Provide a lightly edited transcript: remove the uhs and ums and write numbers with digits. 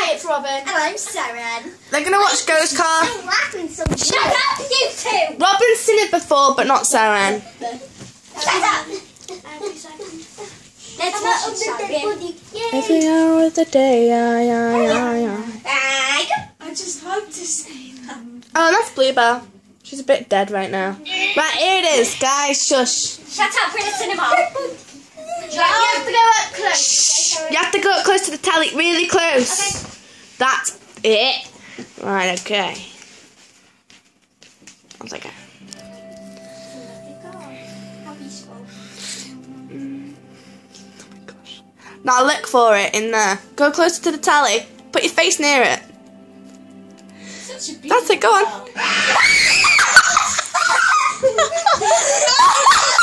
Hi, it's Robyn. And I'm Seren. They're gonna watch Ghost Car. I'm laughing so much. Shut up, you two! Robyn's seen it before, but not Seren. Shut up! Let's watch it, Seren. Every hour of the day, yeah. I just hope to say that. Oh, that's Bluebell. She's a bit dead right now. Right, here it is, guys. Shush. Shut up, we're in the cinema. You have to go up close. You have to go up close to the telly, really close. Okay. That's it. Right, okay. 1 second. Now look for it in there. Go closer to the telly. Put your face near it. That's it, go on.